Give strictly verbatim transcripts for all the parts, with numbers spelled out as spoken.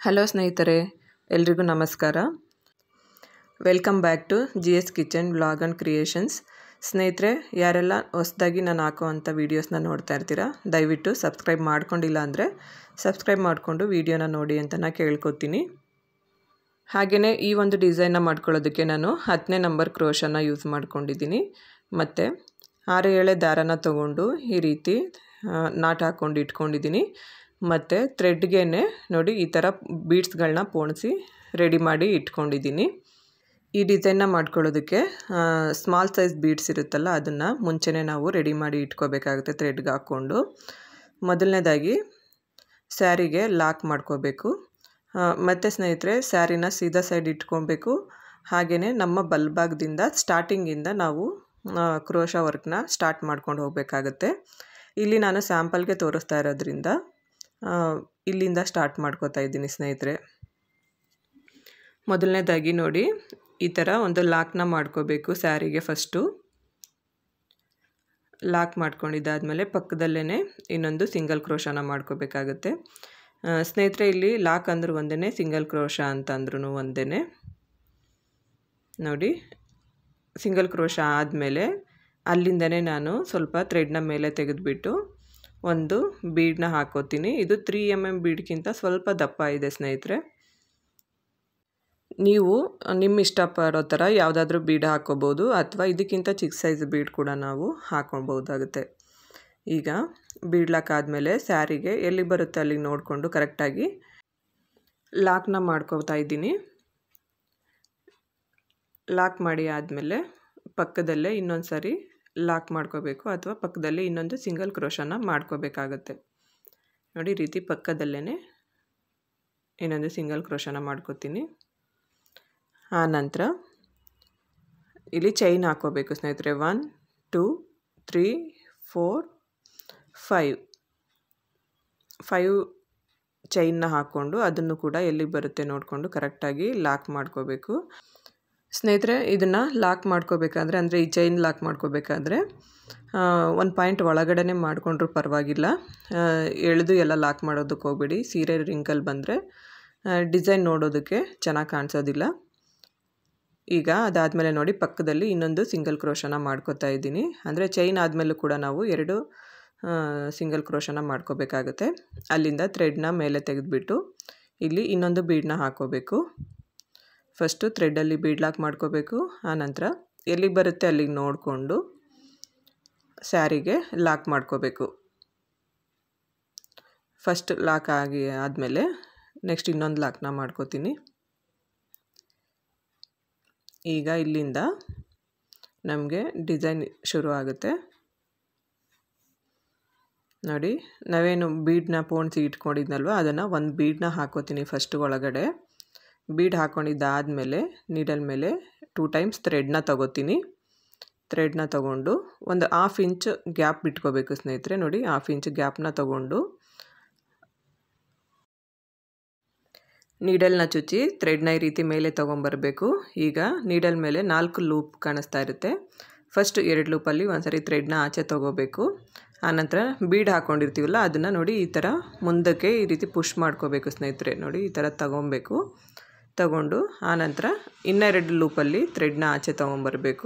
Hello ಸ್ನೇಹಿತರೆ, ಎಲ್ರಿಗೂ ನಮಸ್ಕಾರ. Welcome back to G S kitchen vlog and creations. ಸ್ನೇಹಿತರೆ, ಯಾರೆಲ್ಲ ಹೊಸದಾಗಿ ನಾನು ಹಾಕುವಂಥ ವೀಡಿಯೋಸ್ನ ನೋಡ್ತಾ ಇರ್ತೀರಾ, ದಯವಿಟ್ಟು ಸಬ್ಸ್ಕ್ರೈಬ್ ಮಾಡ್ಕೊಂಡಿಲ್ಲ ಅಂದರೆ ಸಬ್ಸ್ಕ್ರೈಬ್ ಮಾಡಿಕೊಂಡು ವೀಡಿಯೋನ ನೋಡಿ ಅಂತ ನಾನು ಕೇಳ್ಕೊತೀನಿ. ಹಾಗೆಯೇ ಈ ಒಂದು ಡಿಸೈನ್ನ ಮಾಡ್ಕೊಳ್ಳೋದಕ್ಕೆ ನಾನು ಹತ್ತನೇ ನಂಬರ್ ಕ್ರೋಶನ ಯೂಸ್ ಮಾಡ್ಕೊಂಡಿದ್ದೀನಿ. ಮತ್ತು ಆರು ಏಳೆ ದಾರನ ತೊಗೊಂಡು ಈ ರೀತಿ ನಾಟ್ ಹಾಕ್ಕೊಂಡು ಇಟ್ಕೊಂಡಿದ್ದೀನಿ. ಮತ್ತು ಥ್ರೆಡ್ಗೆ ನೋಡಿ ಈ ಥರ ಬೀಡ್ಸ್ಗಳನ್ನ ಪೋಣಿಸಿ ರೆಡಿ ಮಾಡಿ ಇಟ್ಕೊಂಡಿದ್ದೀನಿ. ಈ ಡಿಸೈನ್ನ ಮಾಡ್ಕೊಳ್ಳೋದಕ್ಕೆ ಸ್ಮಾಲ್ ಸೈಜ್ ಬೀಡ್ಸ್ ಇರುತ್ತಲ್ಲ, ಅದನ್ನು ಮುಂಚೆನೇ ನಾವು ರೆಡಿ ಮಾಡಿ ಇಟ್ಕೋಬೇಕಾಗುತ್ತೆ ಥ್ರೆಡ್ಗೆ ಹಾಕ್ಕೊಂಡು. ಮೊದಲನೇದಾಗಿ ಸ್ಯಾರಿಗೆ ಲಾಕ್ ಮಾಡ್ಕೋಬೇಕು. ಮತ್ತು ಸ್ನೇಹಿತರೆ, ಸ್ಯಾರಿನ ಸೀದಾ ಸೈಡ್ ಇಟ್ಕೊಬೇಕು. ಹಾಗೆಯೇ ನಮ್ಮ ಬಲ್ಭಾಗದಿಂದ ಸ್ಟಾರ್ಟಿಂಗಿಂದ ನಾವು ಕ್ರೋಶ ವರ್ಕ್ನ ಸ್ಟಾರ್ಟ್ ಮಾಡ್ಕೊಂಡು ಹೋಗಬೇಕಾಗತ್ತೆ. ಇಲ್ಲಿ ನಾನು ಸ್ಯಾಂಪಲ್ಗೆ ತೋರಿಸ್ತಾ ಇರೋದ್ರಿಂದ ಇಲ್ಲಿಂದ ಸ್ಟಾರ್ಟ್ ಮಾಡ್ಕೋತಾ ಇದ್ದೀನಿ ಸ್ನೇಹಿತರೆ. ಮೊದಲನೇದಾಗಿ ನೋಡಿ ಈ ಥರ ಒಂದು ಲಾಕ್ನ ಮಾಡ್ಕೋಬೇಕು ಸ್ಯಾರಿಗೆ. ಫಸ್ಟು ಲಾಕ್ ಮಾಡ್ಕೊಂಡಿದ್ದಾದಮೇಲೆ ಪಕ್ಕದಲ್ಲೇ ಇನ್ನೊಂದು ಸಿಂಗಲ್ ಕ್ರೋಶನ ಮಾಡ್ಕೋಬೇಕಾಗತ್ತೆ. ಸ್ನೇಹಿತರೆ, ಇಲ್ಲಿ ಲಾಕ್ ಅಂದ್ರೂ ಒಂದೇ, ಸಿಂಗಲ್ ಕ್ರೋಶ ಅಂತಂದ್ರೂ ಒಂದೇ. ನೋಡಿ, ಸಿಂಗಲ್ ಕ್ರೋಶ ಆದಮೇಲೆ ಅಲ್ಲಿಂದನೇ ನಾನು ಸ್ವಲ್ಪ ಥ್ರೆಡ್ನ ಮೇಲೆ ತೆಗೆದುಬಿಟ್ಟು ಒಂದು ಬೀಡನ್ನ ಹಾಕೋತೀನಿ. ಇದು ತ್ರೀ ಎಮ್ ಎಮ್ ಬೀಡ್ಗಿಂತ ಸ್ವಲ್ಪ ದಪ್ಪ ಇದೆ ಸ್ನೇಹಿತರೆ. ನೀವು ನಿಮ್ಮ ಇಷ್ಟಪಡೋ ಥರ ಯಾವುದಾದ್ರೂ ಬೀಡ್ ಹಾಕೋಬೋದು, ಅಥವಾ ಇದಕ್ಕಿಂತ ಚಿಕ್ಕ ಸೈಜ್ ಬೀಡ್ ಕೂಡ ನಾವು ಹಾಕೊಳ್ಬೋದಾಗುತ್ತೆ. ಈಗ ಬೀಡ್ ಲಾಕ್ ಆದಮೇಲೆ ಸ್ಯಾರಿಗೆ ಎಲ್ಲಿ ಬರುತ್ತೆ ಅಲ್ಲಿಗೆ ನೋಡಿಕೊಂಡು ಕರೆಕ್ಟಾಗಿ ಲಾಕ್ನ ಮಾಡ್ಕೋತಾ ಇದ್ದೀನಿ. ಲಾಕ್ ಮಾಡಿ ಆದಮೇಲೆ ಪಕ್ಕದಲ್ಲೇ ಇನ್ನೊಂದು ಸಾರಿ ಲಾಕ್ ಮಾಡ್ಕೋಬೇಕು, ಅಥವಾ ಪಕ್ಕದಲ್ಲಿ ಇನ್ನೊಂದು ಸಿಂಗಲ್ ಕ್ರೋಶನ ಮಾಡ್ಕೋಬೇಕಾಗತ್ತೆ. ನೋಡಿ, ಈ ರೀತಿ ಪಕ್ಕದಲ್ಲೇ ಇನ್ನೊಂದು ಸಿಂಗಲ್ ಕ್ರೋಶನ ಮಾಡ್ಕೋತೀನಿ. ಆ ನಂತರ ಇಲ್ಲಿ ಚೈನ್ ಹಾಕೋಬೇಕು ಸ್ನೇಹಿತರೆ. One two three four five five ಚೈನ್ನ ಹಾಕ್ಕೊಂಡು ಅದನ್ನು ಕೂಡ ಎಲ್ಲಿಗೆ ಬರುತ್ತೆ ನೋಡಿಕೊಂಡು ಕರೆಕ್ಟಾಗಿ ಲಾಕ್ ಮಾಡ್ಕೋಬೇಕು. ಸ್ನೇಹಿತರೆ, ಇದನ್ನು ಲಾಕ್ ಮಾಡ್ಕೋಬೇಕಾದ್ರೆ, ಅಂದರೆ ಈ ಚೈನ್ ಲಾಕ್ ಮಾಡ್ಕೋಬೇಕಾದ್ರೆ ಒಂದು ಪಾಯಿಂಟ್ ಒಳಗಡೆ ಮಾಡಿಕೊಂಡ್ರೂ ಪರವಾಗಿಲ್ಲ, ಎಳೆದು ಎಲ್ಲ ಲಾಕ್ ಮಾಡೋದಕ್ಕೆ ಹೋಗ್ಬೇಡಿ. ಸೀರೆ ರಿಂಕಲ್ ಬಂದರೆ ಡಿಸೈನ್ ನೋಡೋದಕ್ಕೆ ಚೆನ್ನಾಗಿ ಕಾಣಿಸೋದಿಲ್ಲ. ಈಗ ಅದಾದಮೇಲೆ ನೋಡಿ ಪಕ್ಕದಲ್ಲಿ ಇನ್ನೊಂದು ಸಿಂಗಲ್ ಕ್ರೋಶನ ಮಾಡ್ಕೋತಾ ಇದ್ದೀನಿ. ಅಂದರೆ ಚೈನ್ ಆದಮೇಲೂ ಕೂಡ ನಾವು ಎರಡು ಸಿಂಗಲ್ ಕ್ರೋಶನ ಮಾಡ್ಕೋಬೇಕಾಗತ್ತೆ. ಅಲ್ಲಿಂದ ಥ್ರೆಡ್ನ ಮೇಲೆ ತೆಗೆದುಬಿಟ್ಟು ಇಲ್ಲಿ ಇನ್ನೊಂದು ಬೀಡನ್ನ ಹಾಕೋಬೇಕು. ಫಸ್ಟು ಥ್ರೆಡ್ಡಲ್ಲಿ ಬೀಡ್ ಲಾಕ್ ಮಾಡ್ಕೋಬೇಕು. ಆನಂತರ ಎಲ್ಲಿಗೆ ಬರುತ್ತೆ ಅಲ್ಲಿಗೆ ನೋಡಿಕೊಂಡು ಸ್ಯಾರಿಗೆ ಲಾಕ್ ಮಾಡ್ಕೋಬೇಕು. ಫಸ್ಟ್ ಲಾಕ್ ಆಗಿ ಆದಮೇಲೆ ನೆಕ್ಸ್ಟ್ ಇನ್ನೊಂದು ಲಾಕ್ನ ಮಾಡ್ಕೋತೀನಿ. ಈಗ ಇಲ್ಲಿಂದ ನಮಗೆ ಡಿಸೈನ್ ಶುರು ಆಗುತ್ತೆ. ನೋಡಿ, ನಾವೇನು ಬೀಡನ್ನ ಪೋಣಿಸಿ ಇಟ್ಕೊಂಡಿದ್ನಲ್ವ, ಅದನ್ನು ಒಂದು ಬೀಡನ್ನ ಹಾಕೋತೀನಿ ಫಸ್ಟ್ ಒಳಗಡೆ. ಬೀಡ್ ಹಾಕ್ಕೊಂಡಿದ್ದಾದಮೇಲೆ ನೀಡಲ್ ಮೇಲೆ ಟೂ ಟೈಮ್ಸ್ ಥ್ರೆಡ್ನ ತಗೋತೀನಿ. ಥ್ರೆಡ್ನ ತಗೊಂಡು ಒಂದು ಹಾಫ್ ಇಂಚ್ ಗ್ಯಾಪ್ ಬಿಟ್ಕೋಬೇಕು ಸ್ನೇಹಿತರೆ. ನೋಡಿ, ಹಾಫ್ ಇಂಚ್ ಗ್ಯಾಪ್ನ ತಗೊಂಡು ನೀಡಲ್ನ ಚುಚ್ಚಿ ಥ್ರೆಡ್ನ ಈ ರೀತಿ ಮೇಲೆ ತೊಗೊಂಬರಬೇಕು. ಈಗ ನೀಡಲ್ ಮೇಲೆ ನಾಲ್ಕು ಲೂಪ್ ಕಾಣಿಸ್ತಾ ಇರುತ್ತೆ. ಫಸ್ಟ್ ಎರಡು ಲೂಪಲ್ಲಿ ಒಂದ್ಸರಿ ಥ್ರೆಡ್ನ ಆಚೆ ತೊಗೋಬೇಕು. ಆನಂತರ ಬೀಡ್ ಹಾಕ್ಕೊಂಡಿರ್ತೀವಲ್ಲ ಅದನ್ನು ನೋಡಿ ಈ ಥರ ಮುಂದಕ್ಕೆ ಈ ರೀತಿ ಪುಷ್ ಮಾಡ್ಕೋಬೇಕು ಸ್ನೇಹಿತರೆ. ನೋಡಿ, ಈ ಥರ ತಗೊಬೇಕು. ತಗೊಂಡು ಆನಂತರ ಇನ್ನೆರಡು ಲೂಪಲ್ಲಿ ಥ್ರೆಡ್ನ ಆಚೆ ತೊಗೊಂಬರಬೇಕು.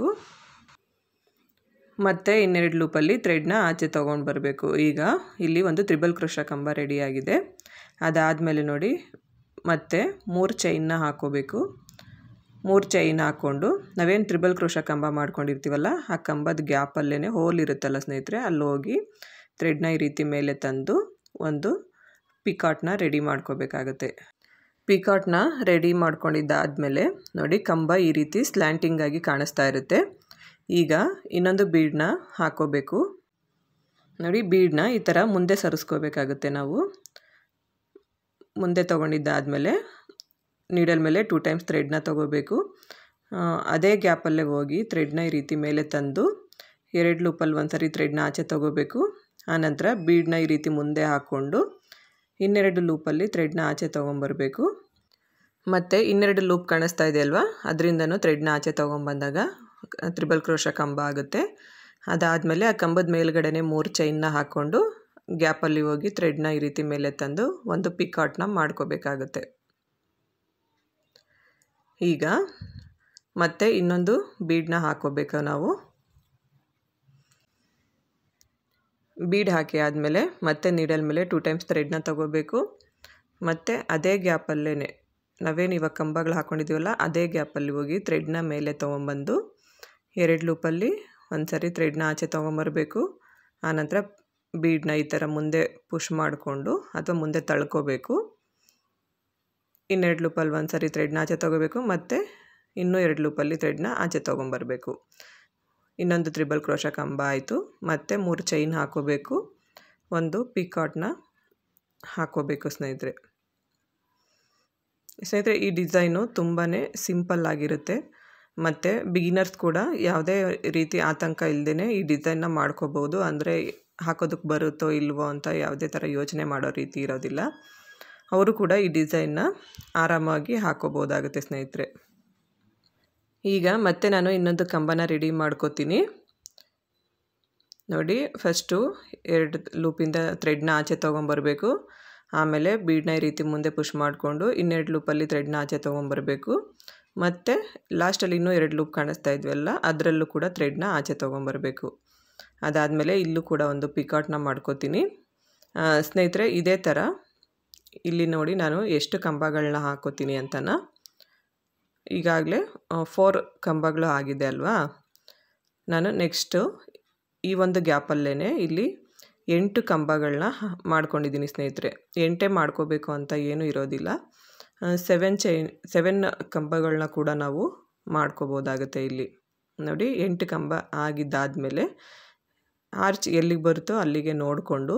ಮತ್ತು ಇನ್ನೆರಡು ಲೂಪಲ್ಲಿ ಥ್ರೆಡ್ನ ಆಚೆ ತೊಗೊಂಡು ಬರಬೇಕು. ಈಗ ಇಲ್ಲಿ ಒಂದು ತ್ರಿಬಲ್ ಕ್ರೋಶ ಕಂಬ ರೆಡಿಯಾಗಿದೆ. ಅದಾದಮೇಲೆ ನೋಡಿ ಮತ್ತೆ ಮೂರು ಚೈನ್ನ ಹಾಕೋಬೇಕು. ಮೂರು ಚೈನ್ ಹಾಕ್ಕೊಂಡು ನಾವೇನು ತ್ರಿಬಲ್ ಕ್ರೋಶ ಕಂಬ ಮಾಡ್ಕೊಂಡಿರ್ತೀವಲ್ಲ, ಆ ಕಂಬದ ಗ್ಯಾಪಲ್ಲೇ ಹೋಲ್ ಇರುತ್ತಲ್ಲ ಸ್ನೇಹಿತರೆ, ಅಲ್ಲಿ ಹೋಗಿ ಥ್ರೆಡ್ನ ಈ ರೀತಿ ಮೇಲೆ ತಂದು ಒಂದು ಪಿಕಾಟ್ನ ರೆಡಿ ಮಾಡ್ಕೋಬೇಕಾಗತ್ತೆ. ಪಿಕಾಟ್ನ ರೆಡಿ ಮಾಡ್ಕೊಂಡಿದ್ದಾದಮೇಲೆ ನೋಡಿ ಕಂಬ ಈ ರೀತಿ ಸ್ಲ್ಯಾಂಟಿಂಗ್ ಆಗಿ ಕಾಣಿಸ್ತಾ ಇರುತ್ತೆ. ಈಗ ಇನ್ನೊಂದು ಬೀಡನ್ನ ಹಾಕೋಬೇಕು. ನೋಡಿ, ಬೀಡನ್ನ ಈ ಥರ ಮುಂದೆ ಸರಿಸ್ಕೋಬೇಕಾಗುತ್ತೆ. ನಾವು ಮುಂದೆ ತೊಗೊಂಡಿದ್ದಾದಮೇಲೆ ನೀಡಲ್ ಮೇಲೆ ಟೂ ಟೈಮ್ಸ್ ಥ್ರೆಡ್ನ ತೊಗೋಬೇಕು. ಅದೇ ಗ್ಯಾಪಲ್ಲೇ ಹೋಗಿ ಥ್ರೆಡ್ನ ಈ ರೀತಿ ಮೇಲೆ ತಂದು ಎರಡು ಲೂಪಲ್ಲಿ ಒಂದು ಸರಿ ಥ್ರೆಡ್ನ ಆಚೆ ತೊಗೋಬೇಕು. ಆನಂತರ ಬೀಡನ್ನ ಈ ರೀತಿ ಮುಂದೆ ಹಾಕ್ಕೊಂಡು ಇನ್ನೆರಡು ಲೂಪಲ್ಲಿ ಥ್ರೆಡ್ನ ಆಚೆ ತೊಗೊಂಬರಬೇಕು. ಮತ್ತು ಇನ್ನೆರಡು ಲೂಪ್ ಕಾಣಿಸ್ತಾ ಇದೆ ಅಲ್ವಾ, ಅದರಿಂದನೂ ಥ್ರೆಡ್ನ ಆಚೆ ತೊಗೊಂಬಂದಾಗ ತ್ರಿಬಲ್ ಕ್ರೋಶ ಕಂಬ ಆಗುತ್ತೆ. ಅದಾದಮೇಲೆ ಆ ಕಂಬದ ಮೇಲ್ಗಡೆ ಮೂರು ಚೈನ್ನ ಹಾಕ್ಕೊಂಡು ಗ್ಯಾಪಲ್ಲಿ ಹೋಗಿ ಥ್ರೆಡ್ನ ಈ ರೀತಿ ಮೇಲೆ ತಂದು ಒಂದು ಪಿಕಾಟ್ನ ಮಾಡ್ಕೋಬೇಕಾಗುತ್ತೆ. ಈಗ ಮತ್ತೆ ಇನ್ನೊಂದು ಬೀಡನ್ನ ಹಾಕೋಬೇಕು ನಾವು. ಬೀಡ್ ಹಾಕಿ ಆದಮೇಲೆ ಮತ್ತೆ ನೀಡಲ್ ಮೇಲೆ ಟೂ ಟೈಮ್ಸ್ ಥ್ರೆಡ್ನ ತಗೋಬೇಕು. ಮತ್ತು ಅದೇ ಗ್ಯಾಪಲ್ಲೇ ನಾವೇನು ಇವಾಗ ಕಂಬಗಳು ಹಾಕ್ಕೊಂಡಿದ್ದೀವಲ್ಲ ಅದೇ ಗ್ಯಾಪಲ್ಲಿ ಹೋಗಿ ಥ್ರೆಡ್ನ ಮೇಲೆ ತೊಗೊಂಬಂದು ಎರಡು ಲೂಪಲ್ಲಿ ಒಂದು ಸರಿ ಥ್ರೆಡ್ನ ಆಚೆ ತೊಗೊಂಬರಬೇಕು. ಆನಂತರ ಬೀಡನ್ನ ಈ ಥರ ಮುಂದೆ ಪುಷ್ ಮಾಡಿಕೊಂಡು ಅಥವಾ ಮುಂದೆ ತಳ್ಕೋಬೇಕು. ಇನ್ನೆರಡು ಲೂಪಲ್ಲಿ ಒಂದು ಸರಿ ಥ್ರೆಡ್ನ ಆಚೆ ತೊಗೋಬೇಕು ಮತ್ತು ಇನ್ನೂ ಎರಡು ಲೂಪಲ್ಲಿ ಥ್ರೆಡ್ನ ಆಚೆ ತೊಗೊಂಬರಬೇಕು. ಇನ್ನೊಂದು ತ್ರಿಬಲ್ ಕ್ರೋಶ ಕಂಬ ಆಯಿತು. ಮತ್ತು ಮೂರು ಚೈನ್ ಹಾಕೋಬೇಕು, ಒಂದು ಪಿಕಾಟ್ನ ಹಾಕೋಬೇಕು ಸ್ನೇಹಿತರೆ. ಸ್ನೇಹಿತರೆ ಈ ಡಿಸೈನು ತುಂಬಾ ಸಿಂಪಲ್ ಆಗಿರುತ್ತೆ ಮತ್ತು ಬಿಗಿನರ್ಸ್ ಕೂಡ ಯಾವುದೇ ರೀತಿ ಆತಂಕ ಇಲ್ಲದೇ ಈ ಡಿಸೈನ್ನ ಮಾಡ್ಕೋಬೋದು. ಅಂದರೆ ಹಾಕೋದಕ್ಕೆ ಬರುತ್ತೋ ಇಲ್ವೋ ಅಂತ ಯಾವುದೇ ಥರ ಯೋಚನೆ ಮಾಡೋ ರೀತಿ ಇರೋದಿಲ್ಲ. ಅವರು ಕೂಡ ಈ ಡಿಸೈನ್ನ ಆರಾಮಾಗಿ ಹಾಕೋಬೋದಾಗುತ್ತೆ ಸ್ನೇಹಿತರೆ. ಈಗ ಮತ್ತೆ ನಾನು ಇನ್ನೊಂದು ಕಂಬನ ರೆಡಿ ಮಾಡ್ಕೋತೀನಿ. ನೋಡಿ, ಫಸ್ಟು ಎರಡು ಲೂಪಿಂದ ಥ್ರೆಡ್ನ ಆಚೆ ತೊಗೊಂಬರಬೇಕು. ಆಮೇಲೆ ಬೀಡನ್ನ ಈ ರೀತಿ ಮುಂದೆ ಪುಷ್ ಮಾಡಿಕೊಂಡು ಇನ್ನೆರಡು ಲೂಪಲ್ಲಿ ಥ್ರೆಡ್ನ ಆಚೆ ತೊಗೊಂಬರಬೇಕು. ಮತ್ತು ಲಾಸ್ಟಲ್ಲಿ ಇನ್ನೂ ಎರಡು ಲೂಪ್ ಕಾಣಿಸ್ತಾ ಇದ್ವಲ್ಲ ಅದರಲ್ಲೂ ಕೂಡ ಥ್ರೆಡ್ನ ಆಚೆ ತೊಗೊಂಬರಬೇಕು. ಅದಾದಮೇಲೆ ಇಲ್ಲೂ ಕೂಡ ಒಂದು ಪಿಕಾಟ್ನ ಮಾಡ್ಕೋತೀನಿ. ಸ್ನೇಹಿತರೆ ಇದೇ ಥರ ಇಲ್ಲಿ ನೋಡಿ ನಾನು ಎಷ್ಟು ಕಂಬಗಳನ್ನ ಹಾಕೋತೀನಿ ಅಂತನ. ಈಗಾಗಲೇ ಫೋರ್ ಕಂಬಗಳು ಆಗಿದೆ ಅಲ್ವಾ. ನಾನು ನೆಕ್ಸ್ಟು ಈ ಒಂದು ಗ್ಯಾಪಲ್ಲೇ ಇಲ್ಲಿ ಎಂಟು ಕಂಬಗಳನ್ನ ಮಾಡ್ಕೊಂಡಿದ್ದೀನಿ ಸ್ನೇಹಿತರೆ. ಎಂಟೇ ಮಾಡ್ಕೋಬೇಕು ಅಂತ ಏನೂ ಇರೋದಿಲ್ಲ. ಸೆವೆನ್ ಚೈನ್ ಸೆವೆನ್ ಕಂಬಗಳನ್ನ ಕೂಡ ನಾವು ಮಾಡ್ಕೋಬೋದಾಗುತ್ತೆ. ಇಲ್ಲಿ ನೋಡಿ ಎಂಟು ಕಂಬ ಆಗಿದ್ದಾದಮೇಲೆ ಆರ್ಚ್ ಎಲ್ಲಿಗೆ ಬರುತ್ತೋ ಅಲ್ಲಿಗೆ ನೋಡಿಕೊಂಡು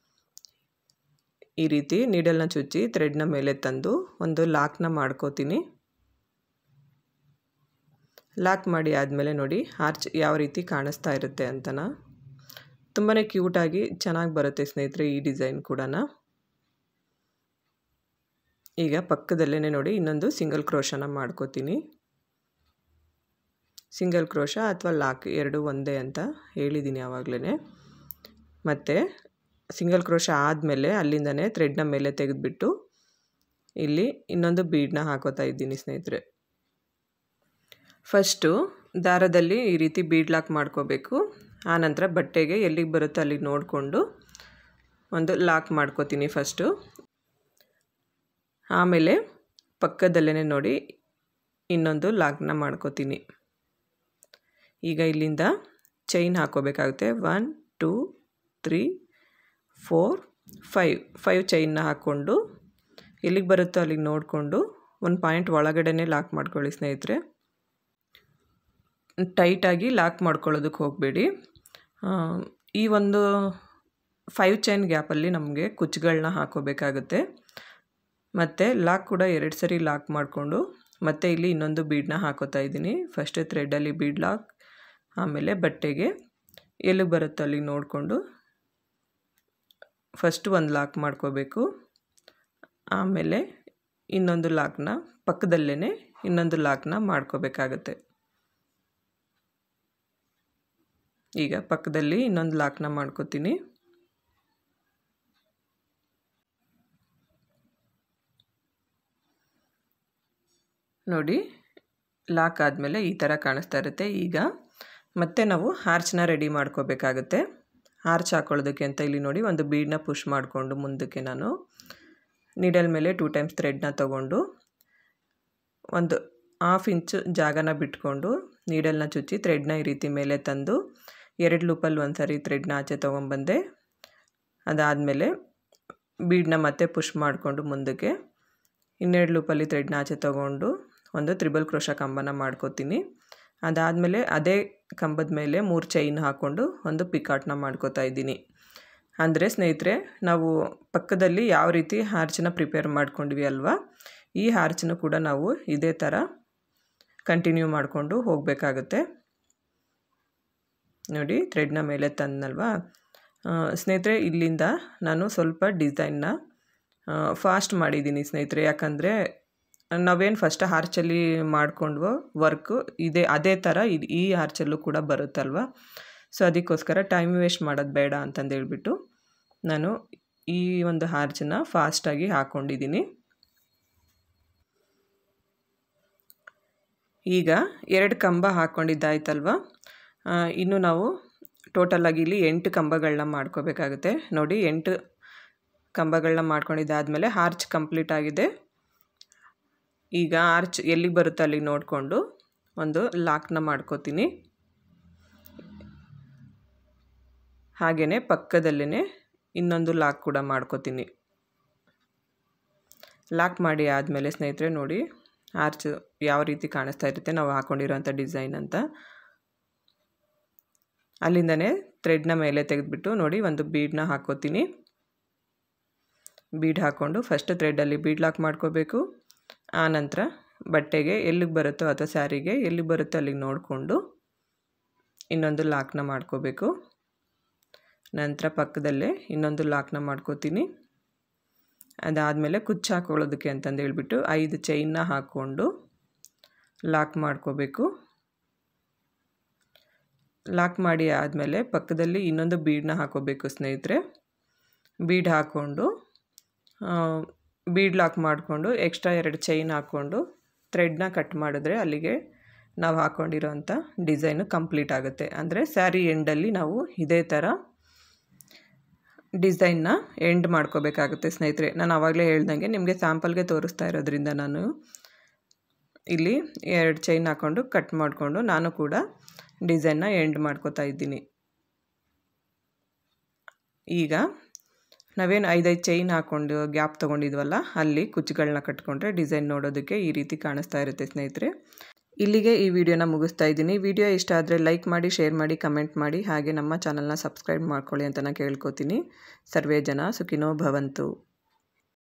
ಈ ರೀತಿ ನೀಡಲ್ನ ಚುಚ್ಚಿ ಥ್ರೆಡ್ನ ಮೇಲೆ ತಂದು ಒಂದು ಲಾಕ್ನ ಮಾಡ್ಕೋತೀನಿ. ಲಾಕ್ ಮಾಡಿ ಆದಮೇಲೆ ನೋಡಿ ಆರ್ಚ್ ಯಾವ ರೀತಿ ಕಾಣಿಸ್ತಾ ಇರುತ್ತೆ ಅಂತನ. ತುಂಬಾ ಕ್ಯೂಟಾಗಿ ಚೆನ್ನಾಗಿ ಬರುತ್ತೆ ಸ್ನೇಹಿತರೆ ಈ ಡಿಸೈನ್ ಕೂಡ. ಈಗ ಪಕ್ಕದಲ್ಲೇ ನೋಡಿ ಇನ್ನೊಂದು ಸಿಂಗಲ್ ಕ್ರೋಶನ ಮಾಡ್ಕೋತೀನಿ. ಸಿಂಗಲ್ ಕ್ರೋಶ ಅಥವಾ ಲಾಕ್ ಎರಡು ಒಂದೇ ಅಂತ ಹೇಳಿದ್ದೀನಿ ಆವಾಗಲೇ. ಮತ್ತು ಸಿಂಗಲ್ ಕ್ರೋಶ ಆದಮೇಲೆ ಅಲ್ಲಿಂದನೇ ಥ್ರೆಡ್ನ ಮೇಲೆ ತೆಗೆದುಬಿಟ್ಟು ಇಲ್ಲಿ ಇನ್ನೊಂದು ಬೀಡನ್ನ ಹಾಕೋತಾ ಇದ್ದೀನಿ ಸ್ನೇಹಿತರೆ. ಫಸ್ಟು ದಾರದಲ್ಲಿ ಈ ರೀತಿ ಬೀಡ್ ಲಾಕ್ ಮಾಡ್ಕೋಬೇಕು. ಆನಂತರ ಬಟ್ಟೆಗೆ ಎಲ್ಲಿಗೆ ಬರುತ್ತೋ ಅಲ್ಲಿಗೆ ನೋಡಿಕೊಂಡು ಒಂದು ಲಾಕ್ ಮಾಡ್ಕೋತೀನಿ ಫಸ್ಟು. ಆಮೇಲೆ ಪಕ್ಕದಲ್ಲೇ ನೋಡಿ ಇನ್ನೊಂದು ಲಾಕ್ನ ಮಾಡ್ಕೋತೀನಿ. ಈಗ ಇಲ್ಲಿಂದ ಚೈನ್ ಹಾಕೋಬೇಕಾಗುತ್ತೆ. One two three four five five ಚೈನ್ನ ಹಾಕ್ಕೊಂಡು ಎಲ್ಲಿಗೆ ಬರುತ್ತೋ ಅಲ್ಲಿಗೆ ನೋಡಿಕೊಂಡು ಒಂದು ಪಾಯಿಂಟ್ ಒಳಗಡೆನೇ ಲಾಕ್ ಮಾಡ್ಕೊಳ್ಳಿ ಸ್ನೇಹಿತರೆ. ಟೈಟಾಗಿ ಲಾಕ್ ಮಾಡ್ಕೊಳ್ಳೋದಕ್ಕೆ ಹೋಗಬೇಡಿ. ಈ ಒಂದು ಫೈವ್ ಚೈನ್ ಗ್ಯಾಪಲ್ಲಿ ನಮಗೆ ಕುಚ್ಚುಗಳನ್ನ ಹಾಕೋಬೇಕಾಗುತ್ತೆ. ಮತ್ತು ಲಾಕ್ ಕೂಡ ಎರಡು ಸರಿ ಲಾಕ್ ಮಾಡಿಕೊಂಡು ಮತ್ತೆ ಇಲ್ಲಿ ಇನ್ನೊಂದು ಬೀಡನ್ನ ಹಾಕೋತಾ ಇದ್ದೀನಿ. ಫಸ್ಟ್ ಥ್ರೆಡ್ಡಲ್ಲಿ ಬೀಡ್ ಲಾಕ್, ಆಮೇಲೆ ಬಟ್ಟೆಗೆ ಎಲ್ಲಿಗೆ ಬರುತ್ತೋ ಅಲ್ಲಿಗೆ ನೋಡಿಕೊಂಡು ಫಸ್ಟು ಒಂದು ಲಾಕ್ ಮಾಡ್ಕೋಬೇಕು. ಆಮೇಲೆ ಇನ್ನೊಂದು ಲಾಕ್ನ ಪಕ್ಕದಲ್ಲೇ ಇನ್ನೊಂದು ಲಾಕ್ನ ಮಾಡ್ಕೋಬೇಕಾಗತ್ತೆ. ಈಗ ಪಕ್ಕದಲ್ಲಿ ಇನ್ನೊಂದು ಲಾಕ್ನ ಮಾಡ್ಕೋತೀನಿ. ನೋಡಿ ಲಾಕ್ ಆದಮೇಲೆ ಈ ಥರ ಕಾಣಿಸ್ತಾ ಇರುತ್ತೆ. ಈಗ ಮತ್ತೆ ನಾವು ಆರ್ಚ್ನ ರೆಡಿ ಮಾಡ್ಕೋಬೇಕಾಗುತ್ತೆ. ಆರ್ಚ್ ಹಾಕೊಳ್ಳೋದಕ್ಕೆ ಅಂತ ಇಲ್ಲಿ ನೋಡಿ ಒಂದು ಬೀಡನ್ನ ಪುಷ್ ಮಾಡಿಕೊಂಡು ಮುಂದಕ್ಕೆ ನಾನು ನೀಡಲ್ ಮೇಲೆ ಟೂ ಟೈಮ್ಸ್ ಥ್ರೆಡ್ನ ತೊಗೊಂಡು ಒಂದು ಹಾಫ್ ಇಂಚು ಜಾಗನ ಬಿಟ್ಕೊಂಡು ನೀಡಲ್ನ ಚುಚ್ಚಿ ಥ್ರೆಡ್ನ ಈ ರೀತಿ ಮೇಲೆ ತಂದು ಎರಡು ಲೂಪಲ್ಲಿ ಒಂದು ಸರಿ ಥ್ರೆಡ್ನ ಆಚೆ ತೊಗೊಂಬಂದೆ. ಅದಾದಮೇಲೆ ಬೀಡನ್ನ ಮತ್ತೆ ಪುಷ್ ಮಾಡಿಕೊಂಡು ಮುಂದಕ್ಕೆ ಇನ್ನೆರಡು ಲೂಪಲ್ಲಿ ಥ್ರೆಡ್ನ ಆಚೆ ತೊಗೊಂಡು ಒಂದು ತ್ರಿಬಲ್ ಕ್ರೋಶ ಕಂಬನ ಮಾಡ್ಕೋತೀನಿ. ಅದಾದಮೇಲೆ ಅದೇ ಕಂಬದ ಮೇಲೆ ಮೂರು ಚೈನ್ ಹಾಕ್ಕೊಂಡು ಒಂದು ಪಿಕಾಟ್ನ ಮಾಡ್ಕೋತಾ ಇದ್ದೀನಿ. ಅಂದರೆ ಸ್ನೇಹಿತರೆ ನಾವು ಪಕ್ಕದಲ್ಲಿ ಯಾವ ರೀತಿ ಆರ್ಚನ್ನ ಪ್ರಿಪೇರ್ ಮಾಡ್ಕೊಂಡ್ವಿ ಅಲ್ವಾ, ಈ ಆರ್ಚನ್ನು ಕೂಡ ನಾವು ಇದೇ ಥರ ಕಂಟಿನ್ಯೂ ಮಾಡಿಕೊಂಡು ಹೋಗಬೇಕಾಗುತ್ತೆ. ನೋಡಿ ಥ್ರೆಡ್ನ ಮೇಲೆ ತಂದಲ್ವಾ ಸ್ನೇಹಿತರೆ. ಇಲ್ಲಿಂದ ನಾನು ಸ್ವಲ್ಪ ಡಿಸೈನ್ನ ಫಾಸ್ಟ್ ಮಾಡಿದ್ದೀನಿ ಸ್ನೇಹಿತರೆ. ಯಾಕಂದರೆ ನಾವೇನು ಫಸ್ಟ್ ಆರ್ಚಲ್ಲಿ ಮಾಡ್ಕೊಂಡ್ವೋ ವರ್ಕು ಇದೇ ಅದೇ ಥರ ಇದು ಈ ಆರ್ಚಲ್ಲೂ ಕೂಡ ಬರುತ್ತಲ್ವ. ಸೊ ಅದಕ್ಕೋಸ್ಕರ ಟೈಮ್ ವೇಸ್ಟ್ ಮಾಡೋದು ಬೇಡ ಅಂತಂದು ಹೇಳ್ಬಿಟ್ಟು ನಾನು ಈ ಒಂದು ಆರ್ಚನ್ನ ಫಾಸ್ಟಾಗಿ ಹಾಕ್ಕೊಂಡಿದ್ದೀನಿ. ಈಗ ಎರಡು ಕಂಬ ಹಾಕ್ಕೊಂಡಿದ್ದಾಯ್ತಲ್ವ, ಇನ್ನು ನಾವು ಟೋಟಲಾಗಿ ಇಲ್ಲಿ ಎಂಟು ಕಂಬಗಳನ್ನ ಮಾಡ್ಕೋಬೇಕಾಗುತ್ತೆ. ನೋಡಿ, ಎಂಟು ಕಂಬಗಳನ್ನ ಮಾಡ್ಕೊಂಡಿದ್ದಾದಮೇಲೆ ಆರ್ಚ್ ಕಂಪ್ಲೀಟ್ ಆಗಿದೆ. ಈಗ ಆರ್ಚ್ ಎಲ್ಲಿ ಬರುತ್ತೆ ಅಲ್ಲಿಗೆ ನೋಡಿಕೊಂಡು ಒಂದು ಲಾಕ್ನ ಮಾಡ್ಕೋತೀನಿ. ಹಾಗೆಯೇ ಪಕ್ಕದಲ್ಲೇ ಇನ್ನೊಂದು ಲಾಕ್ ಕೂಡ ಮಾಡ್ಕೋತೀನಿ. ಲಾಕ್ ಮಾಡಿ ಆದಮೇಲೆ ಸ್ನೇಹಿತರೆ ನೋಡಿ, ಆರ್ಚ್ ಯಾವ ರೀತಿ ಕಾಣಿಸ್ತಾ ಇರುತ್ತೆ ನಾವು ಹಾಕ್ಕೊಂಡಿರೋಂಥ ಡಿಸೈನ್ ಅಂತ. ಅಲ್ಲಿಂದನೇ ಥ್ರೆಡ್ನ ಮೇಲೆ ತೆಗೆದುಬಿಟ್ಟು ನೋಡಿ ಒಂದು ಬೀಡನ್ನ ಹಾಕ್ಕೋತೀನಿ. ಬೀಡ್ ಹಾಕ್ಕೊಂಡು ಫಸ್ಟ್ ಥ್ರೆಡ್ಡಲ್ಲಿ ಬೀಡ್ ಲಾಕ್ ಮಾಡ್ಕೋಬೇಕು. ಆನಂತರ ಬಟ್ಟೆಗೆ ಎಲ್ಲಿಗೆ ಬರುತ್ತೋ ಅಥವಾ ಸ್ಯಾರಿಗೆ ಎಲ್ಲಿಗೆ ಬರುತ್ತೋ ಅಲ್ಲಿಗೆ ನೋಡಿಕೊಂಡು ಇನ್ನೊಂದು ಲಾಕ್ನ ಮಾಡ್ಕೋಬೇಕು. ನಂತರ ಪಕ್ಕದಲ್ಲೇ ಇನ್ನೊಂದು ಲಾಕ್ನ ಮಾಡ್ಕೋತೀನಿ. ಅದಾದಮೇಲೆ ಕುಚ್ಚು ಹಾಕ್ಕೊಳ್ಳೋದಕ್ಕೆ ಅಂತಂದು ಹೇಳ್ಬಿಟ್ಟು ಐದು ಚೈನ್ನ ಹಾಕ್ಕೊಂಡು ಲಾಕ್ ಮಾಡ್ಕೋಬೇಕು. ಲಾಕ್ ಮಾಡಿ ಆದಮೇಲೆ ಪಕ್ಕದಲ್ಲಿ ಇನ್ನೊಂದು ಬೀಡನ್ನ ಹಾಕೋಬೇಕು ಸ್ನೇಹಿತರೆ. ಬೀಡ್ ಹಾಕ್ಕೊಂಡು ಬೀಡ್ ಲಾಕ್ ಮಾಡಿಕೊಂಡು ಎಕ್ಸ್ಟ್ರಾ ಎರಡು ಚೈನ್ ಹಾಕ್ಕೊಂಡು ಥ್ರೆಡ್ನ ಕಟ್ ಮಾಡಿದ್ರೆ ಅಲ್ಲಿಗೆ ನಾವು ಹಾಕ್ಕೊಂಡಿರೋಂಥ ಡಿಸೈನು ಕಂಪ್ಲೀಟ್ ಆಗುತ್ತೆ. ಅಂದರೆ ಸ್ಯಾರಿ ಎಂಡಲ್ಲಿ ನಾವು ಇದೇ ಥರ ಡಿಸೈನ್ನ ಎಂಡ್ ಮಾಡ್ಕೋಬೇಕಾಗುತ್ತೆ ಸ್ನೇಹಿತರೆ. ನಾನು ಆವಾಗಲೇ ಹೇಳ್ದಂಗೆ ನಿಮಗೆ ಸ್ಯಾಂಪಲ್ಗೆ ತೋರಿಸ್ತಾ ಇರೋದ್ರಿಂದ ನಾನು ಇಲ್ಲಿ ಎರಡು ಚೈನ್ ಹಾಕ್ಕೊಂಡು ಕಟ್ ಮಾಡಿಕೊಂಡು ನಾನು ಕೂಡ ಡಿಸೈನ್ನ ಎಂಡ್ ಮಾಡ್ಕೋತಾ ಇದ್ದೀನಿ. ಈಗ ನಾವೇನು ಐದೈದು ಚೈನ್ ಹಾಕ್ಕೊಂಡು ಗ್ಯಾಪ್ ತೊಗೊಂಡಿದ್ವಲ್ಲ ಅಲ್ಲಿ ಕುಚ್ಚುಗಳನ್ನ ಕಟ್ಕೊಂಡ್ರೆ ಡಿಸೈನ್ ನೋಡೋದಕ್ಕೆ ಈ ರೀತಿ ಕಾಣಿಸ್ತಾ ಇರುತ್ತೆ ಸ್ನೇಹಿತರೆ. ಇಲ್ಲಿಗೆ ಈ ವಿಡಿಯೋನ ಮುಗಿಸ್ತಾ ಇದ್ದೀನಿ. ವಿಡಿಯೋ ಇಷ್ಟ ಆದರೆ ಲೈಕ್ ಮಾಡಿ, ಶೇರ್ ಮಾಡಿ, ಕಮೆಂಟ್ ಮಾಡಿ, ಹಾಗೆ ನಮ್ಮ ಚಾನಲ್ನ ಸಬ್ಸ್ಕ್ರೈಬ್ ಮಾಡ್ಕೊಳ್ಳಿ ಅಂತ ನಾನು ಕೇಳ್ಕೊತೀನಿ. ಸರ್ವೇ ಜನ ಸುಖಿನೋ ಭವಂತು.